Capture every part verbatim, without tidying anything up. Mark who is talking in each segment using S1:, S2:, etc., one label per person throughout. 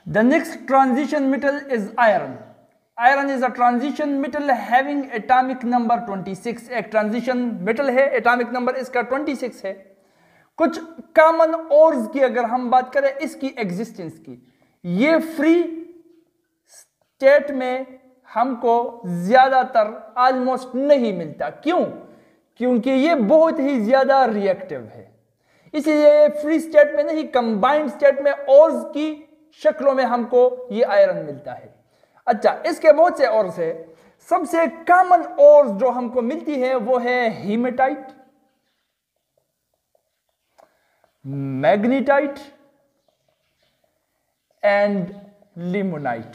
S1: The next transition metal is iron. Iron is a transition metal having atomic number twenty-six. एक transition metal है, atomic number इसका twenty-six है. कुछ common ores की अगर हम बात करें इसकी existence की, ये free state में हमको ज्यादातर almost नहीं मिलता. क्यों? क्योंकि ये बहुत ही ज्यादा reactive है, इसलिए फ्री स्टेट में नहीं, कंबाइंड स्टेट में ओर्स की शक्लों में हमको ये आयरन मिलता है. अच्छा, इसके बहुत से ओर्स है. सबसे कॉमन ओर्स जो हमको मिलती है वो है hematite, magnetite and limonite.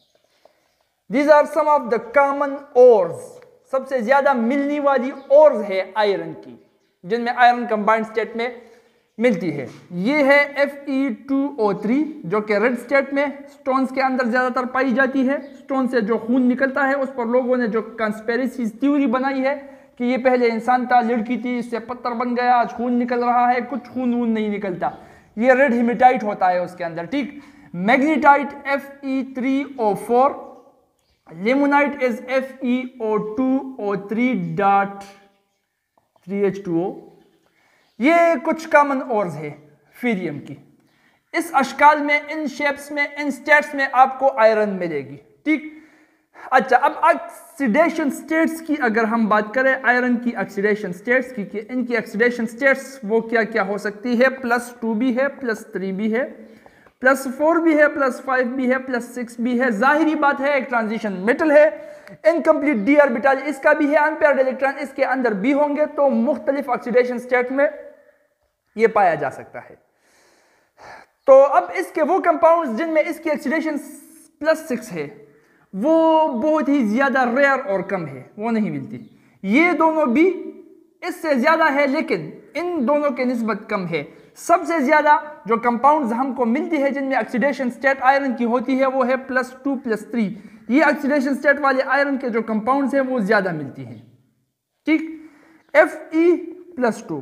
S1: These are some of the common ores. सबसे ज्यादा मिलने वाली ओर्स है आयरन की, जिनमें आयरन कंबाइंड स्टेट में मिलती है. ये है F E two O three जो कि रेड स्टेट में स्टोन्स के अंदर ज्यादातर पाई जाती है. स्टोन से जो खून निकलता है उस पर लोगों ने जो कंस्पेरेसी थ्योरी बनाई है कि ये पहले इंसान था, लड़की थी, इससे पत्थर बन गया, आज खून निकल रहा है. कुछ खून वून नहीं निकलता, ये रेड हीमेटाइट होता है उसके अंदर. ठीक. Magnetite F E three O four, limonite is F E O two O three dot three H two O. ये कुछ कॉमन ओर्स है फीरियम की. इस अशकाल में, इन शेप्स में, इन स्टेट्स में आपको आयरन मिलेगी. ठीक. अच्छा, अब ऑक्सीडेशन स्टेट्स की अगर हम बात करें, आयरन की ऑक्सीडेशन स्टेट्स की, कि इनकी ऑक्सीडेशन स्टेट्स वो क्या क्या हो सकती है. प्लस टू भी है, प्लस थ्री भी है, प्लस फोर भी है, प्लस फाइव भी है, प्लस सिक्स भी है. जाहिरी बात है एक ट्रांजिशन मेटल है. इनकम्प्लीट डी ऑर्बिटल इसका भी है, अनपेयर्ड इलेक्ट्रॉन इसके अंदर भी होंगे, तो मुख्तलिफ ऑक्सीडेशन स्टेट में ये पाया जा सकता है. तो अब इसके वो कंपाउंड्स जिनमें इसकी ऑक्सीडेशन प्लस सिक्स है वो बहुत ही ज्यादा रेयर और कम है, वो नहीं मिलती. ये दोनों भी इससे ज्यादा है लेकिन इन दोनों के निस्बत कम है. सबसे ज्यादा जो कंपाउंड्स हमको मिलती है जिनमें ऑक्सीडेशन स्टेट आयरन की होती है वो है प्लस टू प्लस थ्री. ये ऑक्सीडेशन स्टेट वाले आयरन के जो कंपाउंड्स हैं वो ज्यादा मिलती हैं. ठीक. F E plus two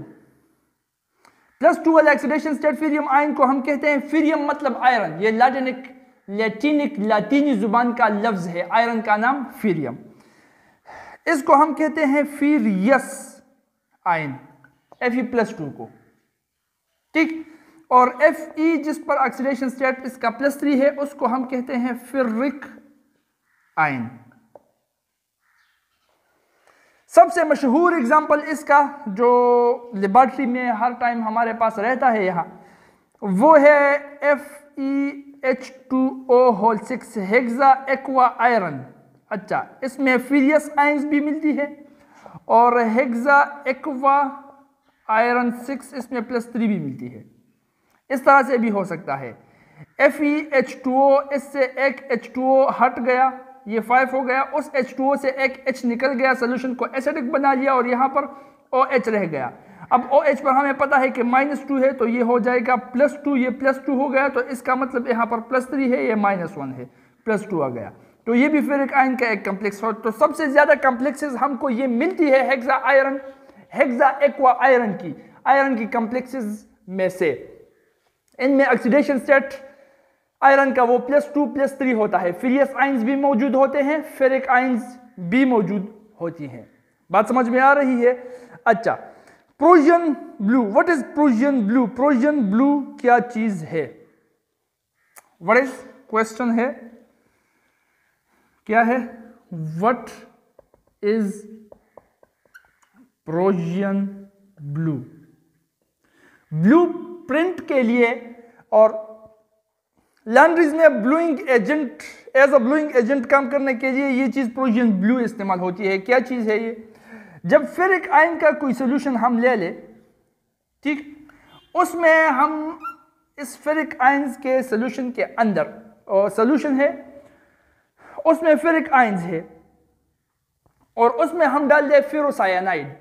S1: plus two वाले ऑक्सीडेशन स्टेट फीरियम आयन को हम कहते हैं, फीरियम मतलब आयरन, ये लैटिनिक लैटिनिक लातीनी जुबान का लफ्ज है. आयरन का नाम फीरियम. इसको हम कहते हैं ferrous ion, F E plus two को. ठीक. और एफ ई जिस पर ऑक्सीडेशन स्टेट इसका प्लस थ्री है उसको हम कहते हैं फेरिक आयन. सबसे मशहूर एग्जाम्पल इसका जो लेबॉर्ट्री में हर टाइम हमारे पास रहता है यहाँ, वो है F E H two O whole six hexa aqua iron. अच्छा, इसमें फीरियस आयंस भी मिलती है और हेक्सा एक्वा आयरन सिक्स इसमें प्लस थ्री भी मिलती है. इस तरह से भी हो सकता है. F E H two O, इससे एक एच टू ओ हट गया, ये फाइव हो गया, उस एच टू ओ से एक H निकल गया, सोल्यूशन को एसिडिक बना लिया और यहाँ पर OH रह गया. अब OH पर हमें पता है कि माइनस टू है तो ये हो जाएगा प्लस टू, ये प्लस टू हो गया, तो इसका मतलब यहाँ पर प्लस थ्री है, ये माइनस वन है, प्लस टू आ गया. तो ये भी फेरिक आयन का एक कम्प्लेक्स हो. तो सबसे ज्यादा कम्प्लेक्सेस हमको ये मिलती है hexa iron hexa aqua iron की आयरन की कम्प्लेक्सेस में से. इनमें ऑक्सीडेशन स्टेट आयरन का वो प्लस टू प्लस थ्री होता है. फीरियस आयंस भी मौजूद होते हैं, फेरिक आयंस भी मौजूद होती हैं. बात समझ में आ रही है. अच्छा, Prussian blue. What is Prussian blue? Prussian blue क्या चीज है? व्हाट इज क्वेश्चन है, क्या है? What is Prussian blue? Blueprint के लिए और लैंड्रीज में bluing agent, as a bluing agent काम करने के लिए ये चीज प्रोजियन ब्लू इस्तेमाल होती है. क्या चीज है ये? जब फेरिक आयन का कोई सोल्यूशन हम ले ले, ठीक, उसमें हम इस फेरिक आयंस के सोल्यूशन के अंदर, और सोल्यूशन है उसमें फेरिक आयंस है और उसमें हम डाल दे ferrocyanide.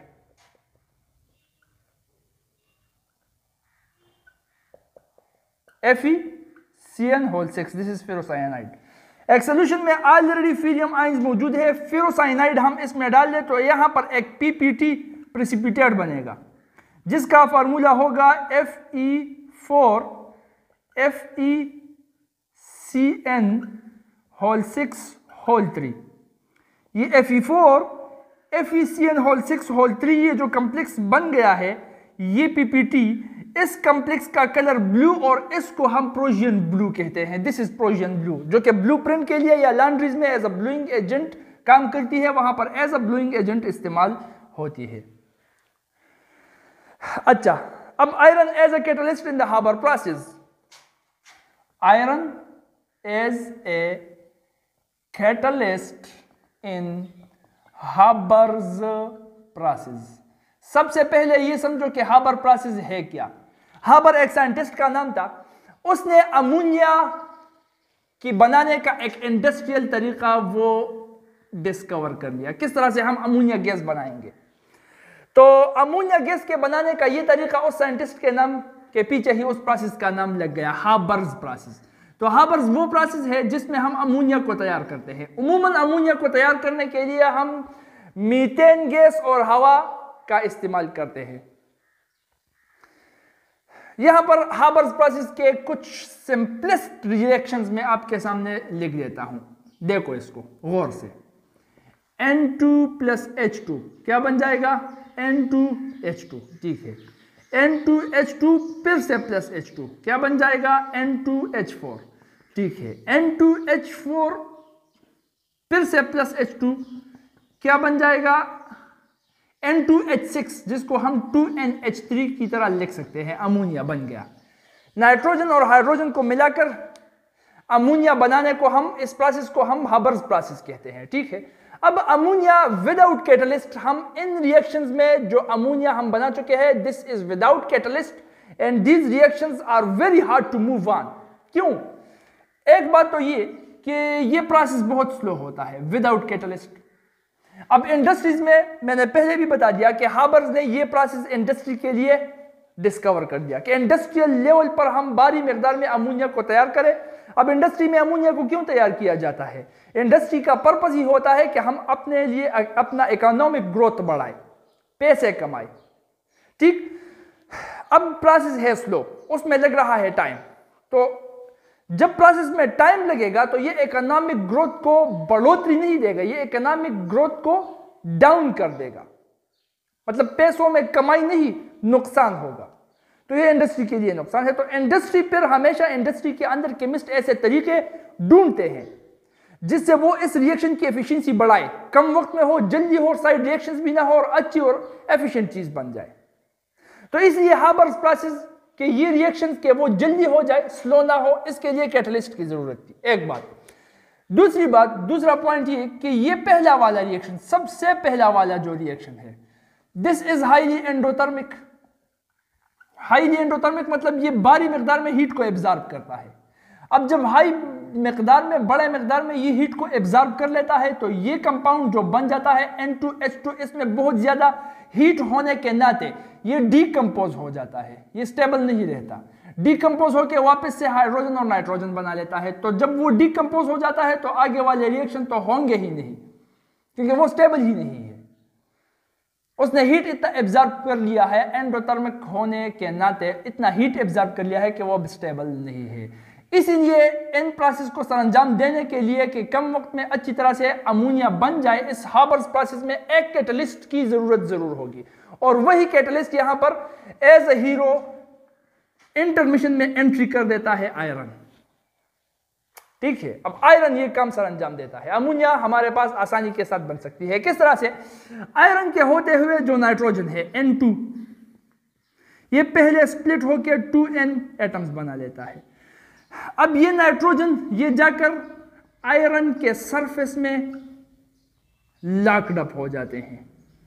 S1: F E C N whole six, this is ferrocyanide. एक सोल्यूशन में ऑलरेडी फीरियम आयंस मौजूद है, फेरोसायनाइड हम इसमें डाल दे तो यहां पर एक पीपीटी प्रेसिपिटेट बनेगा जिसका फार्मूला होगा F E four F E C N whole six whole three. ये F E four F E C N whole six whole three ये जो कम्प्लेक्स बन गया है, ये पीपीटी, इस कम्प्लेक्स का कलर ब्लू और इसको हम प्रोजियन ब्लू कहते हैं। दिस इज प्रोजियन ब्लू, जो कि ब्लू प्रिंट के लिए या लॉन्ड्रीज में एज अ ब्लूइंग एजेंट काम करती है, वहां पर एज अ ब्लूइंग एजेंट इस्तेमाल होती है। अच्छा, अब iron as a catalyst in the Haber process. Iron as a catalyst in Haber's process. सबसे पहले ये समझो कि हाबर प्रोसेस है क्या। हाबर एक साइंटिस्ट का नाम था, उसने अमोनिया की बनाने का एक इंडस्ट्रियल तरीका वो डिस्कवर कर लिया। किस तरह से हम अमोनिया गैस बनाएंगे। तो अमोनिया गैस के बनाने का ये तरीका उस साइंटिस्ट के नाम के पीछे ही उस प्रोसेस का नाम लग गया, हाबर्स प्रोसेस। तो हाबर्स वो प्रोसेस है जिसमें हम अमोनिया को तैयार करते हैं। उमूमन अमोनिया को तैयार करने के लिए हम मीथेन गैस और हवा का इस्तेमाल करते हैं। यहां पर हाबर्स प्रोसेस के कुछ सिंपलेस्ट रिएक्शंस में आपके सामने लिख देता हूं, देखो इसको गौर से। N two plus H two क्या बन जाएगा, एन टू एच टू, ठीक है। एन टू एच टू फिर से प्लस एच टू क्या बन जाएगा, एन टू एच फोर, ठीक है। एन टू एच फोर फिर से प्लस एच टू क्या बन जाएगा, एन टू एच सिक्स, जिसको हम टू एन एच थ्री की तरह लिख सकते हैं, अमोनिया बन गया। नाइट्रोजन और हाइड्रोजन को मिलाकर अमोनिया बनाने को हम, इस प्रोसेस को हम हाबर्स प्रोसेस कहते हैं, ठीक है। अब अमोनिया विदाउट कैटलिस्ट, हम इन रिएक्शंस में जो अमोनिया हम बना चुके हैं, this is without catalyst and these reactions are very hard to move on. क्यों? एक बात तो ये कि ये प्रोसेस बहुत स्लो होता है विदाउट कैटलिस्ट। अब इंडस्ट्रीज में मैंने पहले भी बता दिया कि हाबर्स ने ये प्रोसेस इंडस्ट्री के लिए डिस्कवर कर दिया कि इंडस्ट्रियल लेवल पर हम भारी मिकदार में अमोनिया को तैयार करें। अब इंडस्ट्री में अमोनिया को क्यों तैयार किया जाता है? इंडस्ट्री का पर्पस ही होता है कि हम अपने लिए अपना इकोनॉमिक ग्रोथ बढ़ाएं, पैसे कमाएं, ठीक। अब प्रोसेस है स्लो, उसमें लग रहा है टाइम। तो जब प्रोसेस में टाइम लगेगा तो ये इकोनॉमिक ग्रोथ को बढ़ोतरी नहीं देगा, ये इकोनॉमिक ग्रोथ को डाउन कर देगा। मतलब पैसों में कमाई नहीं, नुकसान होगा। तो ये इंडस्ट्री के लिए नुकसान है। तो इंडस्ट्री पर हमेशा इंडस्ट्री के अंदर केमिस्ट ऐसे तरीके ढूंढते हैं जिससे वो इस रिएक्शन की एफिशिएंसी बढ़ाए, कम वक्त में हो, जल्दी हो, साइड रिएक्शंस भी ना हो और अच्छी और एफिशिएंट चीज बन जाए। तो इसलिए हाबर्स प्रोसेस के ये रिएक्शंस के वो जल्दी हो जाए, स्लो ना हो, इसके लिए कैटलिस्ट की जरूरत थी। एक बात। दूसरी बात, दूसरा पॉइंट ये कि ये पहला वाला रिएक्शन, सबसे पहला वाला जो रिएक्शन है, this is highly endothermic. Highly endothermic मतलब ये भारी मिकदार में हीट को एब्जॉर्ब करता है। अब जब हाई मिकदार में, बड़े मिकदार में ये हीट को एब्जॉर्ब कर लेता है तो ये कंपाउंड जो बन जाता है एन टू एच टू, इसमें बहुत ज्यादा हीट होने के नाते ये डीकंपोज हो जाता है, ये स्टेबल नहीं रहता। डीकंपोज होकर वापस से हाइड्रोजन और नाइट्रोजन बना लेता है। तो जब वो डीकंपोज हो जाता है तो आगे वाले रिएक्शन तो होंगे ही नहीं, क्योंकि वो स्टेबल ही नहीं है। उसने हीट इतना एब्जॉर्ब कर लिया है, एंडोथर्मिक होने के नाते इतना हीट एब्जॉर्ब कर लिया है कि वो अब स्टेबल नहीं है। इसीलिए इन प्रोसेस को सरंजाम देने के लिए कि कम वक्त में अच्छी तरह से अमोनिया बन जाए, इस हाबर्स प्रोसेस में एक कैटलिस्ट की जरूरत जरूर होगी। और वही कैटलिस्ट यहां पर एज अ हीरो इंटरमिशन में एंट्री कर देता है आयरन, ठीक है। अब आयरन ये काम सरंजाम देता है। अमोनिया हमारे पास आसानी के साथ बन सकती है। किस तरह से? आयरन के होते हुए जो नाइट्रोजन है एन टू, ये पहले स्प्लिट होकर टू एन एटम्स बना लेता है। अब ये नाइट्रोजन ये जाकर आयरन के सरफेस में लॉक्ड अप हो जाते हैं।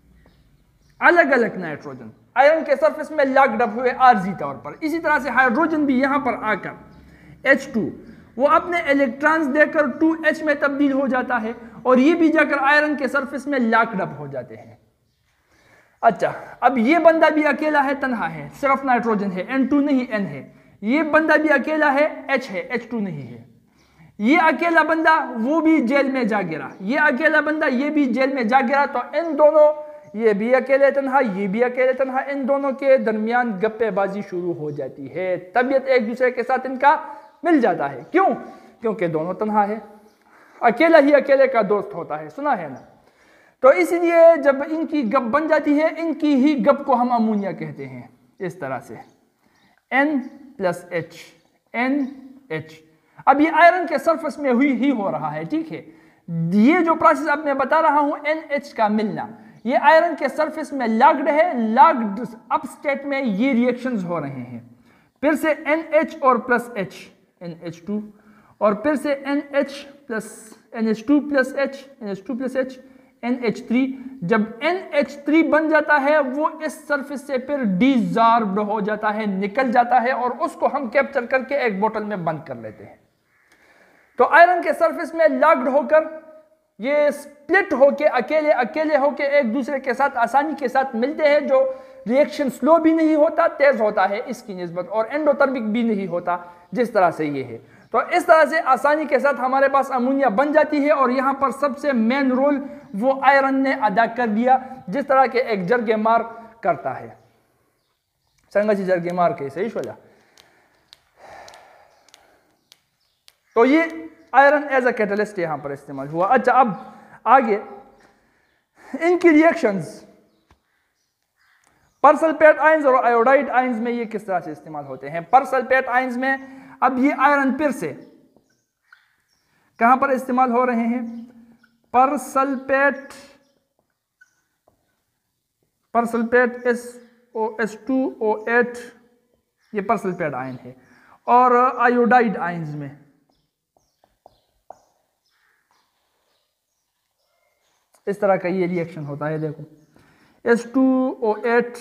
S1: अलग अलग नाइट्रोजन आयरन के सरफेस में लॉक्ड अप हुए आरजी तौर पर। इसी तरह से हाइड्रोजन भी यहां पर आकर एच टू, वो अपने इलेक्ट्रॉन्स देकर टू एच में तब्दील हो जाता है और ये भी जाकर आयरन के सरफेस में लॉक्ड अप हो जाते हैं। अच्छा, अब ये बंदा भी अकेला है, तन्हा है, सिर्फ नाइट्रोजन है, एन टू नहीं एन है। ये बंदा भी अकेला है, H है, एच टू नहीं है। ये अकेला बंदा वो भी जेल में जा गिरा, ये अकेला बंदा ये भी जेल में जा गिरा। तो इन दोनों, ये भी अकेले तन्हा, ये भी अकेले तन्हा, इन दोनों के दरमियान गप्पेबाजी शुरू हो जाती है। तबीयत एक दूसरे के साथ इनका मिल जाता है। क्यों? क्योंकि दोनों तन्हा है, अकेला ही अकेले का दोस्त होता है, सुना है ना। तो इसलिए जब इनकी गप बन जाती है, इनकी ही गप को हम अमोनिया कहते हैं, इस तरह से N plus H, N H. अब ये आयरन के सरफेस में हुई ही हो रहा है, ठीक है। ये जो प्रोसेस अब मैं बता रहा हूं एन एच का मिलना, ये आयरन के सरफेस में लॉक्ड है, लॉक्ड अप स्टेट में ये रिएक्शंस हो रहे हैं। फिर से एन एच और plus H, N H two, और फिर से N H plus N H two plus H, N H two plus H, N H three. जब एन एच थ्री बन जाता है वो इस सरफेस से फिर डिसॉल्व्ड हो जाता है, निकल जाता है, और उसको हम कैप्चर करके एक बोतल में बंद कर लेते हैं। तो आयरन के सरफेस में लॉक्ड होकर ये स्प्लिट होके अकेले अकेले होके एक दूसरे के साथ आसानी के साथ मिलते हैं, जो रिएक्शन स्लो भी नहीं होता, तेज होता है इसकी निस्बत, और एंडोथर्मिक भी नहीं होता जिस तरह से ये है। तो इस तरह से आसानी के साथ हमारे पास अमोनिया बन जाती है, और यहाँ पर सबसे मेन रोल वो आयरन ने अदा कर दिया, जिस तरह के एक जरगे मार करता है। संगति जरगे मार के सही शोला। तो ये आयरन एज अ कैटलिस्ट यहां पर इस्तेमाल हुआ। अच्छा, अब आगे इनकी रिएक्शंस परसल्फेट आयंस और आयोडाइड आयंस में ये किस तरह से इस्तेमाल होते हैं। परसल्फेट आयंस में अब ये आयरन फिर से कहां पर इस्तेमाल हो रहे हैं, persulphate persulphate S O S two O eight, ये परसल्फेट आयन है, और आयोडाइड आयंस में इस तरह का ये रिएक्शन होता है। देखो एस टू ओ एट,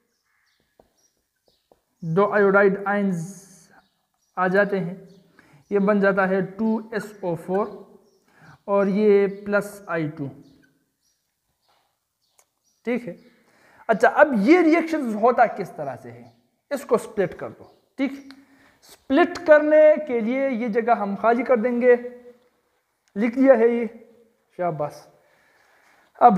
S1: दो आयोडाइड आयंस आ जाते हैं, ये बन जाता है टू एस ओ फोर, और ये प्लस आई टू, ठीक है। अच्छा, अब ये रिएक्शन होता किस तरह से है, इसको स्प्लिट कर दो, ठीक। स्प्लिट करने के लिए ये जगह हम खाली कर देंगे, लिख दिया है ये, शाबाश। अब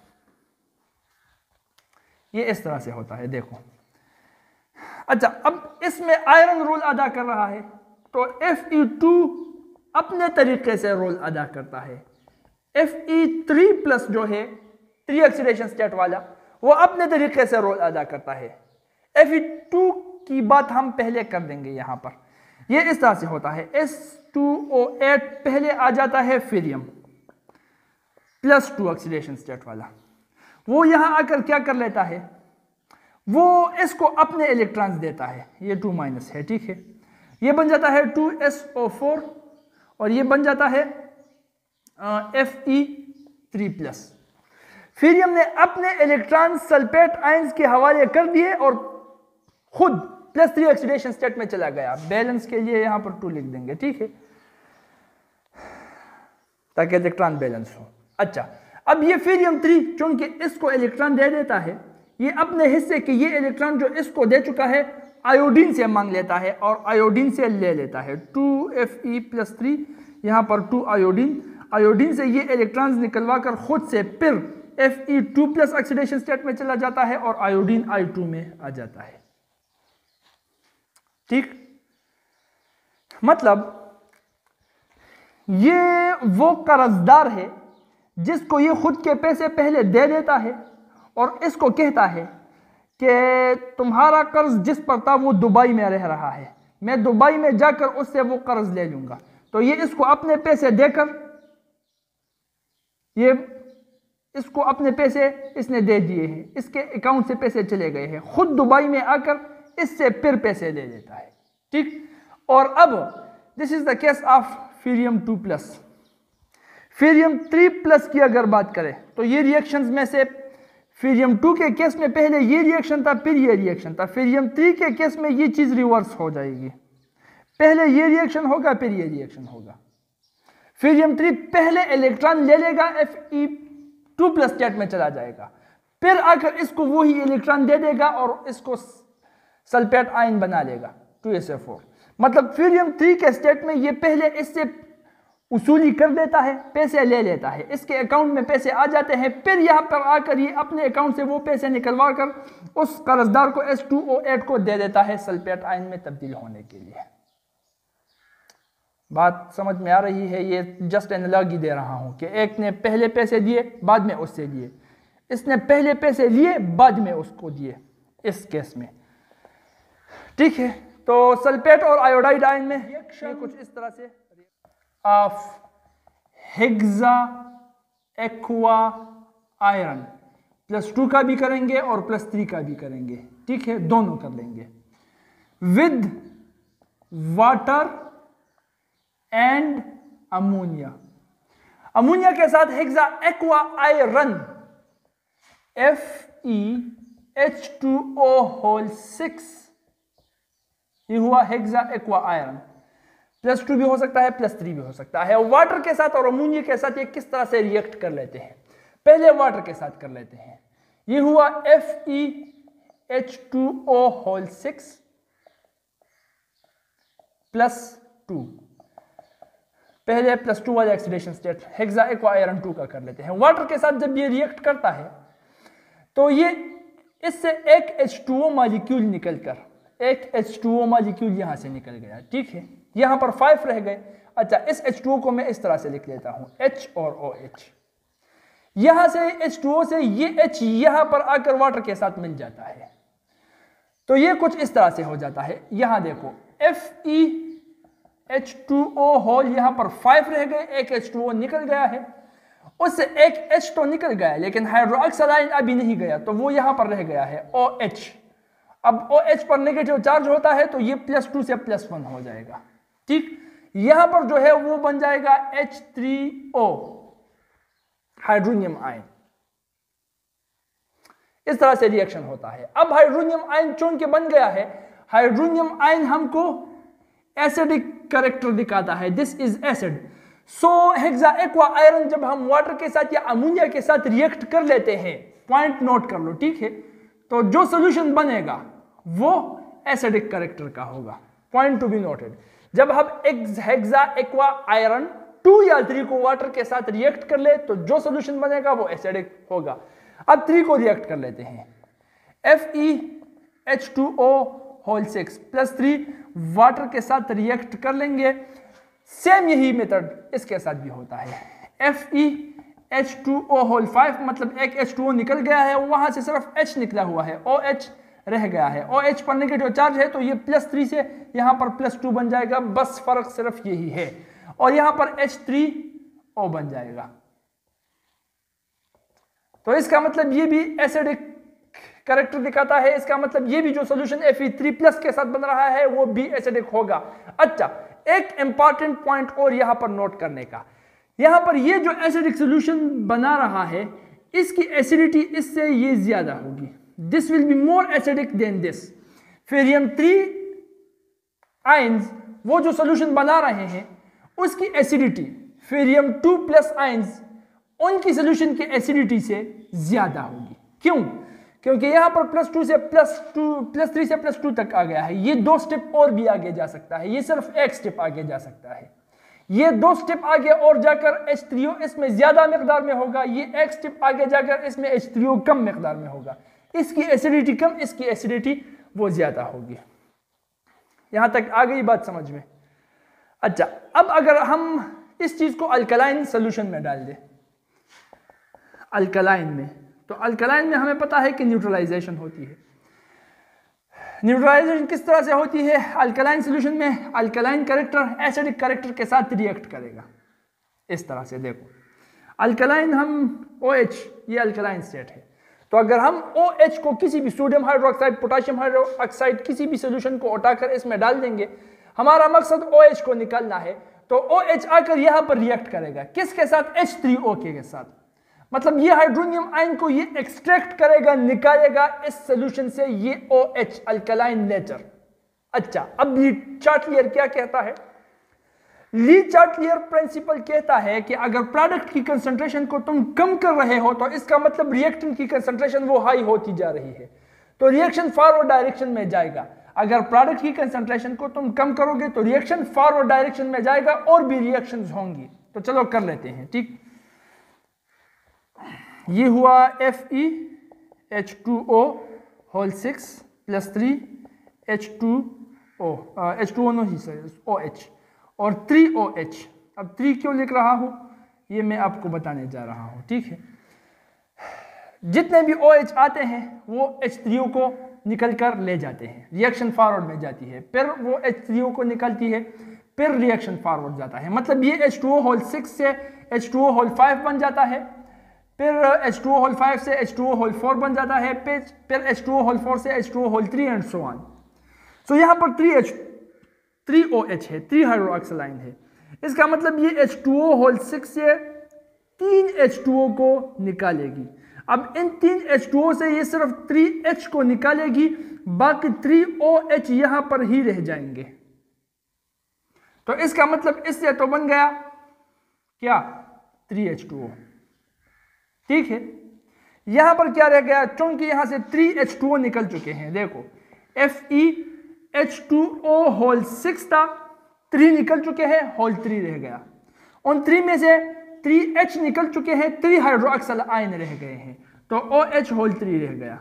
S1: ये इस तरह से होता है, देखो। अच्छा, अब इसमें आयरन रोल अदा कर रहा है, तो एफ ई टू अपने तरीके से रोल अदा करता है। एफ ई थ्री प्लस जो है ट्री ऑक्सीडेशन स्टेट वाला, वो अपने तरीके से रोल अदा करता है। एफ ई टू की बात हम पहले कर देंगे यहां पर। ये इस तरह से होता है, एस टू ओ एट पहले आ जाता है ferrium plus two oxidation state वाला, वो यहां आकर क्या कर लेता है, वो इसको अपने इलेक्ट्रॉन्स देता है, ये टू माइनस है, ठीक है। ये बन जाता है टू एस ओ फोर, और ये बन जाता है F E three plus. Ferrium ने अपने इलेक्ट्रॉन सल्फेट आयंस के हवाले कर दिए और खुद प्लस थ्री ऑक्सीडेशन स्टेट में चला गया। बैलेंस के लिए यहां पर टू लिख देंगे, ठीक है, ताकि इलेक्ट्रॉन बैलेंस हो। अच्छा, अब ये फेरियम थ्री चूंकि इसको इलेक्ट्रॉन दे देता है, ये अपने हिस्से के ये इलेक्ट्रॉन जो इसको दे चुका है आयोडीन से मांग लेता है और आयोडीन से ले लेता है। Two F E plus three, यहाँ पर टू आयोडीन, आयोडीन से ये इलेक्ट्रॉन्स निकलवा कर खुद से फिर F E two plus oxidation state में चला जाता है और आयोडीन आई टू में आ जाता है, ठीक। मतलब ये वो कर्जदार है जिसको ये खुद के पैसे पहले दे देता है और इसको कहता है कि तुम्हारा कर्ज जिस पर था वो दुबई में रह रहा है, मैं दुबई में जाकर उससे वो कर्ज ले लूंगा। तो ये इसको अपने पैसे देकर, ये इसको अपने पैसे इसने दे दिए हैं, इसके अकाउंट से पैसे चले गए हैं, खुद दुबई में आकर इससे फिर पैसे ले लेता है, ठीक। और अब this is the case of ferrium two plus. Ferrium three plus की अगर बात करें तो ये रिएक्शंस में से फेरियम टू के केस में पहले ये रिएक्शन था, फिर ये रिएक्शन था। फेरियम थ्री के केस में ये चीज रिवर्स हो जाएगी, पहले ये रिएक्शन होगा फिर ये रिएक्शन होगा। फेरियम थ्री पहले इलेक्ट्रॉन ले लेगा, F E two plus state में चला जाएगा, फिर आकर इसको वही इलेक्ट्रॉन दे देगा और इसको सल्फेट आयन बना लेगा टू एस ओ फोर। मतलब फेरियम थ्री के स्टेट में ये पहले इससे उसूली कर देता है, पैसे ले लेता है, इसके अकाउंट में पैसे आ जाते हैं, फिर यहाँ पर आकर ये अपने अकाउंट से वो पैसे निकलवा कर उस कर्जदार को एस टू ओ एट को दे देता है सल्फेट आयन में तब्दील होने के लिए। बात समझ में आ रही है? ये जस्ट एनालॉजी दे रहा हूं कि एक ने पहले पैसे दिए, बाद में उससे लिए, इसने पहले पैसे लिए, बाद में उसको दिए, इस केस में। ठीक है, तो सल्फेट और आयोडाइड आयन में ये कुछ इस तरह से of hexa aqua iron plus two का भी करेंगे और प्लस थ्री का भी करेंगे। ठीक है, दोनों कर लेंगे with water and ammonia. Ammonia के साथ hexa aqua iron F E H two O whole six, ये हुआ hexa aqua iron. Plus two भी हो सकता है, प्लस थ्री भी हो सकता है। वाटर के साथ और अमोनिया के साथ ये किस तरह से रिएक्ट कर लेते हैं? पहले वाटर के साथ कर लेते हैं। ये हुआ F E H two O whole six plus two, पहले प्लस टू वाला oxidation state hexa aqua iron two का कर लेते हैं। वाटर के साथ जब ये रिएक्ट करता है तो ये इससे एक एच टू ओ मॉलिक्यूल निकलकर एक एच टू ओ मॉलिक्यूल यहां से निकल गया। ठीक है, यहां पर फाइव रह गए। अच्छा, इस एच टू ओ को मैं इस तरह से लिख लेता हूं, H और OH। यहां से एच टू ओ से ये H यहां पर आकर वाटर के साथ मिल जाता है, तो ये कुछ इस तरह से हो जाता है। यहां देखो F E H two O whole, यहां पर फाइव रह गए, एक एच टू ओ निकल गया है, उससे एक H तो निकल गया लेकिन हाइड्रोक्साइड आयन अभी नहीं गया, तो वो यहां पर रह गया है OH। अब OH पर नेगेटिव चार्ज होता है तो ये प्लस टू से प्लस वन हो जाएगा। ठीक, यहां पर जो है वो बन जाएगा H three O hydronium ion. इस तरह से रिएक्शन होता है। अब हाइड्रोनियम आयन चूंकि बन गया है, हाइड्रोनियम आयन हमको एसिडिक कैरेक्टर दिखाता है, this is acid. So hexa aqua iron जब हम वाटर के साथ या अमोनिया के साथ रिएक्ट कर लेते हैं, पॉइंट नोट कर लो। ठीक है, तो जो सोल्यूशन बनेगा वो एसिडिक कैरेक्टर का होगा, पॉइंट टू बी नोटेड। जब हम हेक्सा एक्वा आयरन टू या थ्री को वाटर के साथ रिएक्ट कर ले तो जो सोल्यूशन बनेगा वो एसिडिक होगा। अब थ्री को रिएक्ट कर लेते हैं, F E H two O whole six plus three water के साथ रिएक्ट कर लेंगे। सेम यही मेथड इसके साथ भी होता है, F E H two O whole five, मतलब एक एच टू ओ निकल गया है, वहां से सिर्फ H निकला हुआ है, OH रह गया है। OH पर नेगेटिव चार्ज है तो ये प्लस थ्री से यहां पर प्लस टू बन जाएगा, बस फर्क सिर्फ यही है, और यहां पर एच थ्री ओ बन जाएगा। तो इसका मतलब ये भी एसिडिक कैरेक्टर दिखाता है, इसका मतलब ये भी जो solution F E three plus के साथ बन रहा है वो भी एसिडिक होगा। अच्छा, एक इंपॉर्टेंट पॉइंट और यहां पर नोट करने का, यहां पर ये जो एसिडिक सॉल्यूशन बना रहा है इसकी एसिडिटी इससे ये ज्यादा होगी, this will be more acidic than this. Ferrium three ions वो जो सॉल्यूशन बना रहे हैं उसकी acidity ferrium two plus ions उनकी सॉल्यूशन की एसिडिटी से ज्यादा होगी। क्यों? क्योंकि यहां पर प्लस टू से प्लस टू प्लस थ्री से प्लस टू तक आ गया है, ये दो स्टेप और भी आगे जा सकता है, ये सिर्फ एक स्टेप आगे जा सकता है, ये दो स्टेप आगे और जाकर एच थ्री ओ इसमें ज्यादा मिकदार में होगा, ये एक स्टेप आगे जाकर इसमें एच थ्री ओ कम मिकदार में होगा, इसकी एसिडिटी कम, इसकी एसिडिटी वो ज्यादा होगी। यहां तक आ गई बात समझ में? अच्छा, अब अगर हम इस चीज को अल्कलाइन सोल्यूशन में डाल दें, अल्कलाइन में, तो अल्कलाइन में हमें पता है कि न्यूट्रलाइजेशन होती है। न्यूट्रलाइजेशन किस तरह से होती है? अल्कलाइन सॉल्यूशन में अल्कलाइन कैरेक्टर एसिडिक कैरेक्टर के साथ रिएक्ट करेगा। इस तरह से देखो, अल्कलाइन हम OH, ये अल्कलाइन स्टेट है, तो अगर हम OH को किसी भी सोडियम हाइड्रोक्साइड, पोटेशियम हाइड्रोक्साइड किसी भी सॉल्यूशन को उठाकर इसमें डाल देंगे, हमारा मकसद OH को निकालना है, तो OH आकर यहां पर रिएक्ट करेगा, किसके साथ? एच थ्री ओ के साथ। मतलब ये हाइड्रोनियम आयन को ये एक्सट्रैक्ट करेगा, निकालेगा इस सॉल्यूशन से, ये OH अल्कलाइन नेचर। अच्छा, अब ली चार्टलियर क्या कहता है? ली चार्टलियर प्रिंसिपल कहता है कि अगर प्रोडक्ट की कंसंट्रेशन को तुम कम कर रहे हो तो इसका मतलब रिएक्टेंट की कंसंट्रेशन वो हाई होती जा रही है, तो रिएक्शन फॉरवर्ड डायरेक्शन में जाएगा। अगर प्रोडक्ट की कंसंट्रेशन को तुम कम करोगे तो रिएक्शन फॉरवर्ड डायरेक्शन में जाएगा और भी रिएक्शंस होंगी। तो चलो कर लेते हैं। ठीक, ये हुआ F E H two O whole six plus three H two O H two O no he sir O H और थ्री ओ एच। अब थ्री क्यों लिख रहा हूं ये मैं आपको बताने जा रहा हूं, ठीक है। जितने भी ओ एच आते हैं वो एच थ्री ओ को निकल कर ले जाते हैं, रिएक्शन फॉरवर्ड में जाती है, फिर वो एच थ्री ओ को निकलती है, फिर रिएक्शन फॉरवर्ड जाता है। मतलब ये H two O whole six से H two O whole five बन जाता है, फिर H two O whole five से H two O whole four बन जाता है, फिर फिर H two O whole four से H two O whole three and so on. So यहाँ पर three H three O H है, थ्री हाइड्रोक्सिलाइन है। इसका मतलब ये H two O whole six से तीन एच टू ओ को निकालेगी। अब इन तीन एच टू ओ से ये सिर्फ थ्री एच को निकालेगी, बाकी थ्री ओ एच यहां पर ही रह जाएंगे। तो इसका मतलब इससे तो बन गया क्या, थ्री एच टू ओ, ठीक है। यहां पर क्या रह गया, चूंकि यहां से थ्री एच टू ओ निकल चुके हैं, देखो F E H two O whole six था, थ्री निकल चुके हैं, होल थ्री रह गया। उन थ्री में से थ्री एच निकल चुके हैं, थ्री हाइड्रोक्सिल आयन रह गए हैं, तो ओ एच होल थ्री रह गया।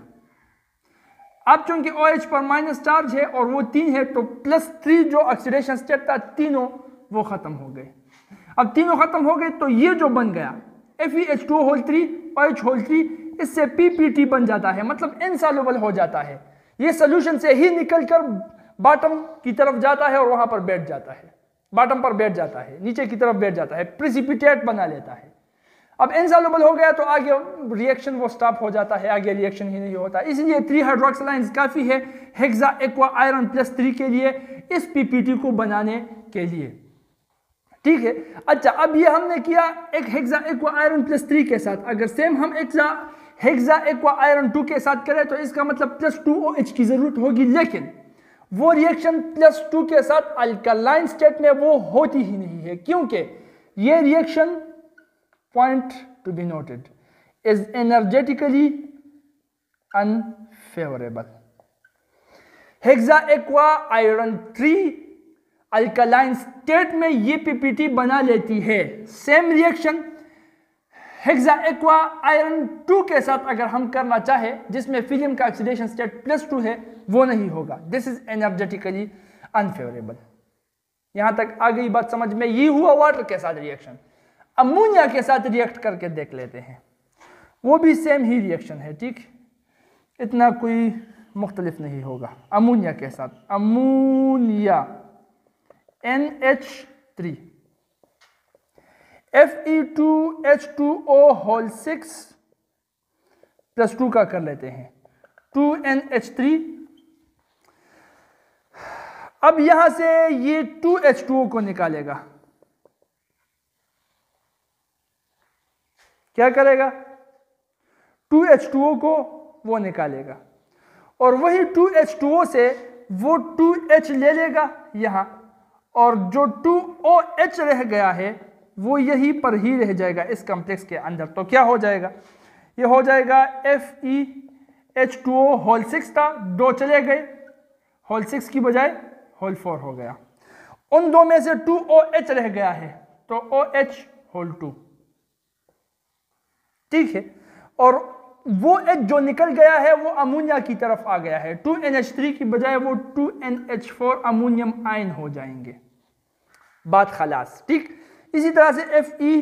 S1: अब चूंकि ओ एच पर माइनस चार्ज है और वो तीन है, तो प्लस थ्री जो ऑक्सीडेशन स्टेट था, तीनों वो खत्म हो गए। अब तीनों खत्म हो गए तो ये जो बन गया F E H two whole three O H whole three, इससे पी पी टी बन जाता है, मतलब इनसॉल्युबल हो जाता है। ये सोल्यूशन से ही निकलकर बॉटम की तरफ जाता है और वहां पर बैठ जाता है, बॉटम पर बैठ जाता है, नीचे की तरफ बैठ जाता है, प्रिसिपिटेट बना लेता है। अब इनसॉल्युबल हो गया तो आगे रिएक्शन वो स्टॉप हो जाता है, आगे रिएक्शन ही नहीं होता। इसलिए थ्री हाइड्रोक्सिलाइंस काफी है hexa aqua iron plus three के लिए, इस पीपीटी को बनाने के लिए, ठीक है। अच्छा, अब ये हमने किया एक hexa aqua iron plus three के साथ। अगर सेम हम एक्सा हेक्सा एक्वा आयरन टू के साथ करें तो इसका मतलब प्लस टू ओ एच की जरूरत होगी, लेकिन वो रिएक्शन प्लस टू के साथ अल्कलाइन स्टेट में वो होती ही नहीं है, क्योंकि ये reaction point to be noted is energetically unfavourable. Hexa aqua iron three alkaline state में ये पीपीटी बना लेती है। Same reaction hexa aqua iron two के साथ अगर हम करना चाहे, जिसमें फिलियम का ऑक्सीडेशन स्टेट प्लस टू है, वो नहीं होगा। This is energetically unfavourable. यहां तक आ गई बात समझ में। ये हुआ वाटर के साथ रिएक्शन। अमोनिया के साथ रिएक्ट करके देख लेते हैं, वो भी सेम ही रिएक्शन है, ठीक, इतना कोई मुख्तलिफ नहीं होगा। अमोनिया के साथ ammonia N H three F E two H two O whole six plus two का कर लेते हैं, टू एन एच थ्री। अब यहां से ये टू एच टू ओ को निकालेगा, क्या करेगा, टू एच टू ओ को वो निकालेगा, और वही टू एच टू ओ से वो टू एच ले लेगा यहां, और जो टू ओ एच रह गया है वो यहीं पर ही रह जाएगा इस कॉम्प्लेक्स के अंदर। तो क्या हो जाएगा, ये हो जाएगा F E H two O whole six था, दो चले गए, होल सिक्स की बजाय होल फोर हो गया। उन दो में से टू ओ एच रह गया है, तो ओ एच होल टू, ठीक है। और वो एच जो निकल गया है वो अमोनिया की तरफ आ गया है, टू एन एच थ्री की बजाय वो two N H four ammonium ion हो जाएंगे, बात खलास, ठीक। इसी तरह से F E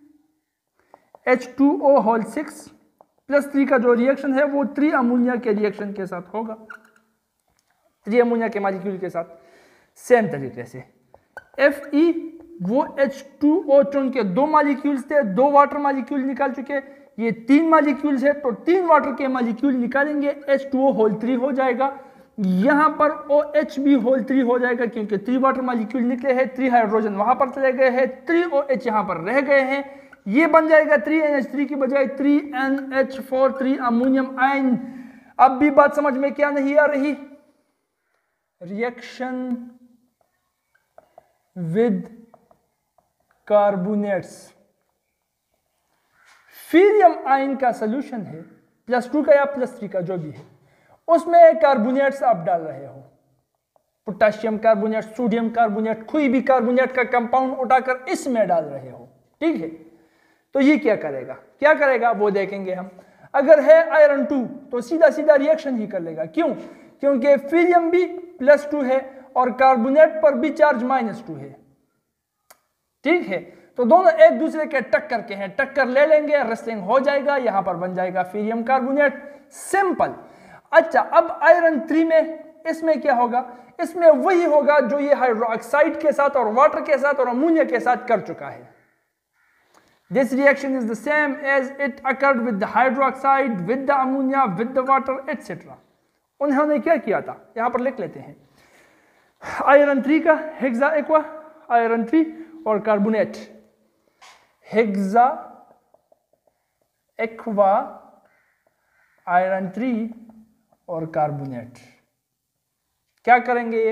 S1: H two O whole six plus three का जो रिएक्शन है वो थ्री अमोनिया के रिएक्शन के साथ होगा, थ्री अमोनिया के मॉलिक्यूल के साथ। सेम तरीके से एफ ई वो एच टू ओ चूंकि दो मॉलिक्यूल्स थे, दो वाटर मॉलिक्यूल निकाल चुके, ये तीन मॉलिक्यूल्स है, तो तीन वाटर के मॉलिक्यूल निकालेंगे, H two O whole three हो जाएगा। यहां पर ओ एच भी होल थ्री हो जाएगा, क्योंकि थ्री वाटर मॉलिक्यूल निकले हैं, थ्री हाइड्रोजन वहां पर चले गए हैं, थ्री ओ एच यहां पर रह गए हैं। ये बन जाएगा थ्री एन एच थ्री की बजाय three N H four, three ammonium ion. अब भी बात समझ में क्या नहीं आ रही, रिएक्शन विद कार्बोनेट्स, फीरियम आयन का सॉल्यूशन है, प्लस टू का या प्लस थ्री का जो भी है, उसमें कार्बोनेट्स आप डाल रहे हो, पोटेशियम कार्बोनेट, सोडियम कार्बोनेट, कोई भी कार्बोनेट का कंपाउंड उठाकर इसमें डाल रहे हो, ठीक है। तो ये क्या करेगा, क्या करेगा वो देखेंगे हम। अगर है आयरन टू तो सीधा सीधा रिएक्शन ही कर लेगा, क्यों, क्योंकि फीरियम भी प्लस टू है और कार्बोनेट पर भी चार्ज माइनस टू है, ठीक है, तो दोनों एक दूसरे के टक्कर के हैं, टक्कर ले लेंगे, रेसलिंग हो जाएगा, यहां पर बन जाएगा फेरियम कार्बोनेट, सिंपल। अच्छा, अब आयरन थ्री में इसमें क्या होगा, इसमें वही होगा जो ये हाइड्रोक्साइड के साथ और वाटर के साथ और अमोनिया के साथ कर चुका है। This reaction is the same as it occurred with the hydroxide, with the ammonia, with the water etcetera. उन्होंने क्या किया था, यहां पर लिख लेते हैं, आयरन थ्री का हेक्सा एक्वा, आयरन थ्री और carbonate, hexa aqua, iron three और कार्बोनेट। क्या करेंगे, ये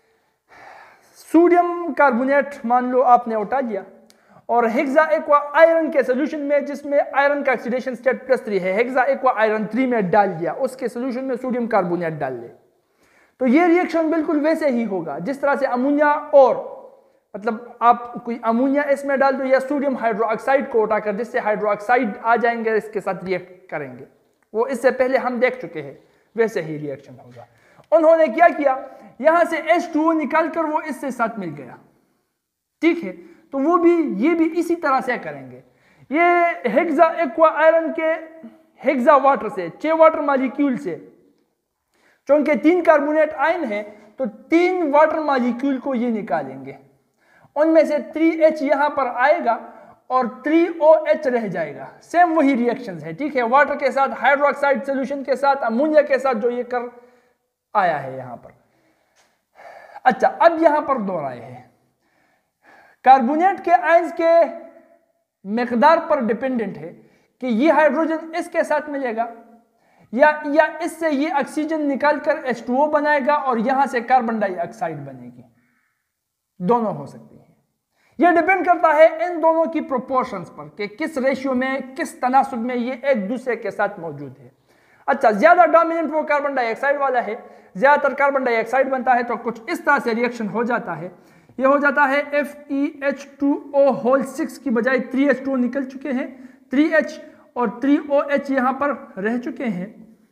S1: सोडियम कार्बोनेट मान लो आपने उठा दिया और हेक्सा एक्वा आयरन के सोल्यूशन में, जिसमें आयरन का ऑक्सीडेशन स्टेट प्लस थ्री है, हेक्सा एक्वा आयरन थ्री में डाल दिया, उसके सोल्यूशन में सोडियम कार्बोनेट डाल ले, तो ये रिएक्शन बिल्कुल वैसे ही होगा जिस तरह से अमोनिया और मतलब आप कोई अमोनिया इसमें डाल दो या सोडियम हाइड्रोक्साइड को उठाकर जिससे हाइड्रोक्साइड आ जाएंगे, इसके साथ रिएक्ट करेंगे, वो इससे पहले हम देख चुके हैं, वैसे ही रिएक्शन होगा। उन्होंने क्या किया, यहां से एच टू ओ निकालकर वो इससे साथ मिल गया, ठीक है, तो वो भी ये भी इसी तरह से करेंगे। ये हेक्सा एक्वा आयरन के हेक्सा वाटर से, छह वाटर मॉलिक्यूल से, चूंकि तीन कार्बोनेट आयन है तो तीन वाटर मॉलिक्यूल को ये निकालेंगे, उनमें से थ्री एच यहां पर आएगा और थ्री ओ एच रह जाएगा। सेम वही रिएक्शंस है, ठीक है, वाटर के साथ, हाइड्रोक्साइड सोल्यूशन के साथ, अमोनिया के साथ जो ये कर आया है यहां पर। अच्छा, अब यहां पर दोहराए हैं, कार्बोनेट के आयंस के मिकदार पर डिपेंडेंट है कि ये हाइड्रोजन इसके साथ मिलेगा या या इससे ये ऑक्सीजन निकालकर एच टू ओ बनाएगा और यहां से कार्बन डाइऑक्साइड बनेगी, दोनों हो सकती है। यह डिपेंड करता है इन दोनों की प्रोपोर्शंस पर कि किस रेशियो में, किस तनासुब में ये एक दूसरे के साथ मौजूद है। अच्छा, ज्यादा डोमिनेंट वो कार्बन डाइऑक्साइड वाला है, ज्यादातर कार्बन डाइऑक्साइड बनता है, तो कुछ इस तरह से रिएक्शन हो जाता है। ये हो जाता है F E H two O whole six की बजाय थ्री एच टू ओ निकल चुके हैं, थ्री एच और थ्री ओ एच यहां पर रह चुके हैं,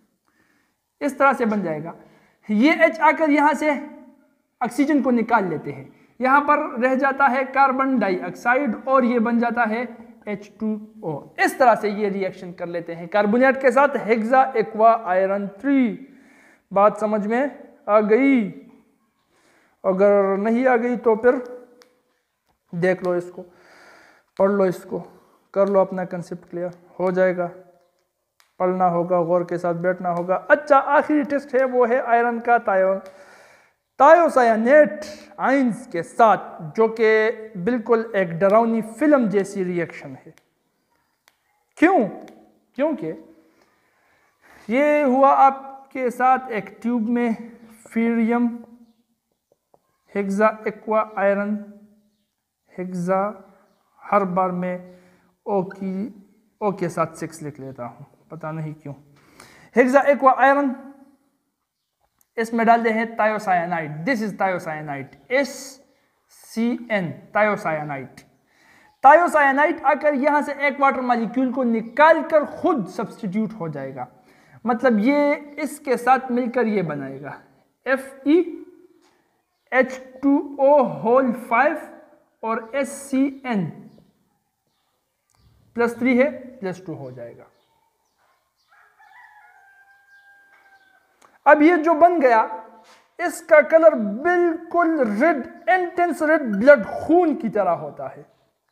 S1: इस तरह से बन जाएगा। ये H आकर यहां से ऑक्सीजन को निकाल लेते हैं, यहां पर रह जाता है कार्बन डाइऑक्साइड और ये बन जाता है एच टू ओ। इस तरह से ये रिएक्शन कर लेते हैं कार्बोनेट के साथ हेक्सा एक्वा आयरन थ्री। बात समझ में आ गई? अगर नहीं आ गई तो फिर देख लो इसको, पढ़ लो इसको, कर लो अपना कंसेप्ट क्लियर हो जाएगा। पढ़ना होगा, गौर के साथ बैठना होगा। अच्छा, आखिरी टेस्ट है वो है आयरन का तायो तायोसायानेट आयंस के साथ, जो कि बिल्कुल एक डरावनी फिल्म जैसी रिएक्शन है। क्यों? क्योंकि ये हुआ आपके साथ एक ट्यूब में फेरियम हेक्सा एक्वा आयरन, हेक्सा हर बार में ओ की ओ के साथ सिक्स लिख लेता हूं, पता नहीं क्यों। हेक्सा एक्वा आयरन, इसमें डालते हैं thiocyanate, this is thiocyanate, S C N, thiocyanate. Thiocyanate आकर यहां से एक वाटर मॉलिक्यूल को निकालकर खुद सब्स्टिट्यूट हो जाएगा, मतलब ये इसके साथ मिलकर ये बनाएगा F E H two O whole five और S C N plus three है, प्लस टू हो जाएगा। अब ये जो बन गया, इसका कलर बिल्कुल रेड, इंटेंस रेड, ब्लड खून की तरह होता है।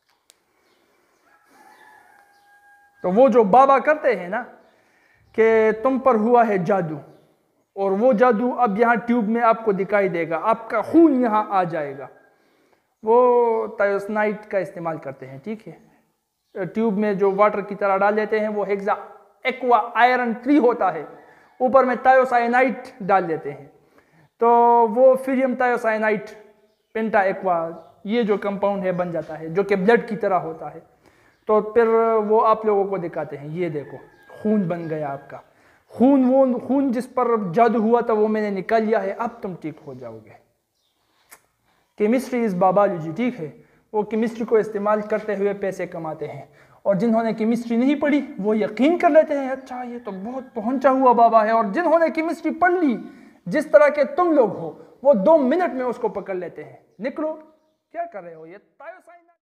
S1: तो वो जो बाबा करते हैं ना कि तुम पर हुआ है जादू, और वो जादू अब यहां ट्यूब में आपको दिखाई देगा, आपका खून यहां आ जाएगा, वो थायोसायानाइड का इस्तेमाल करते हैं। ठीक है, ट्यूब में जो वाटर की तरह डाल देते हैं, वो हेक्सा एक्वा आयरन थ्री होता है, ऊपर में थायोसायानाइड डाल देते हैं, तो वो फेरियम थायोसायानाइड पेंटा एक्वा, ये जो कंपाउंड है बन जाता है, जो कि ब्लड की तरह होता है। तो फिर वो आप लोगों को दिखाते हैं, ये देखो खून बन गया आपका, खून, वो खून जिस पर जादू हुआ था वो मैंने निकाल लिया है, अब तुम ठीक हो जाओगे। केमिस्ट्री इज बायोलॉजी, ठीक है, वो केमिस्ट्री को इस्तेमाल करते हुए पैसे कमाते हैं, और जिन्होंने केमिस्ट्री नहीं पढ़ी वो यकीन कर लेते हैं अच्छा ये तो बहुत पहुंचा हुआ बाबा है, और जिन्होंने केमिस्ट्री पढ़ ली, जिस तरह के तुम लोग हो, वो दो मिनट में उसको पकड़ लेते हैं। निकलो, क्या कर रहे हो ये?